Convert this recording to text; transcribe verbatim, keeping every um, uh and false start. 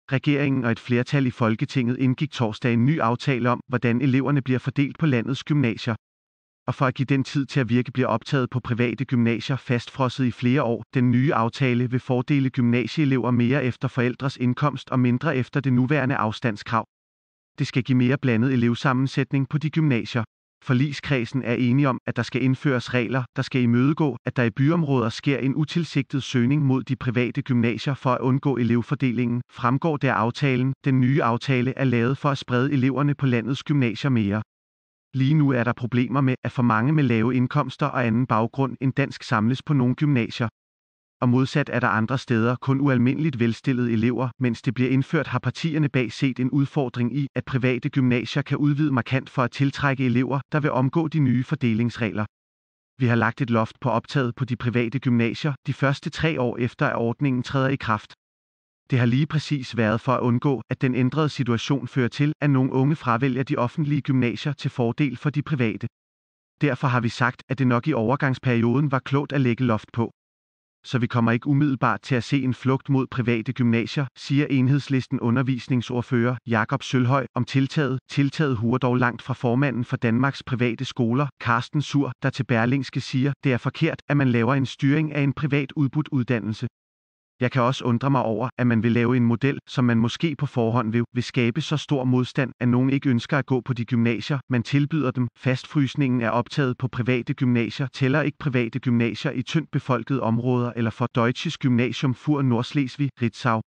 Regeringen og et flertal i Folketinget indgik torsdag en ny aftale om, hvordan eleverne bliver fordelt på landets gymnasier. Og for at give den tid til at virke bliver optaget på private gymnasier fastfrosset i flere år. Den nye aftale vil fordele gymnasieelever mere efter forældres indkomst og mindre efter det nuværende afstandskrav. Det skal give mere blandet elevsammensætning på de gymnasier. Forligskredsen er enige om, at der skal indføres regler, der skal imødegå, at der i byområder sker en utilsigtet søgning mod de private gymnasier for at undgå elevfordelingen, fremgår det af aftalen. Den nye aftale er lavet for at sprede eleverne på landets gymnasier mere. Lige nu er der problemer med, at for mange med lave indkomster og anden baggrund end dansk samles på nogle gymnasier. Og modsat er der andre steder kun ualmindeligt velstillede elever. Mens det bliver indført, har partierne bag set en udfordring i, at private gymnasier kan udvide markant for at tiltrække elever, der vil omgå de nye fordelingsregler. Vi har lagt et loft på optaget på de private gymnasier de første tre år efter, at ordningen træder i kraft. Det har lige præcis været for at undgå, at den ændrede situation fører til, at nogle unge fravælger de offentlige gymnasier til fordel for de private. Derfor har vi sagt, at det nok i overgangsperioden var klogt at lægge loft på. Så vi kommer ikke umiddelbart til at se en flugt mod private gymnasier, siger Enhedslisten undervisningsordfører Jakob Sølhøj om tiltaget. Tiltaget huer dog langt fra formanden for Danmarks Private Skoler, Carsten Sur, der til Berlingske siger, det er forkert, at man laver en styring af en privat udbudt uddannelse. Jeg kan også undre mig over, at man vil lave en model, som man måske på forhånd vil, vil skabe så stor modstand, at nogen ikke ønsker at gå på de gymnasier, man tilbyder dem. Fastfrysningen er optaget på private gymnasier, tæller ikke private gymnasier i tyndt befolkede områder eller for Deutsches Gymnasium für Nordschleswig, Ritzau.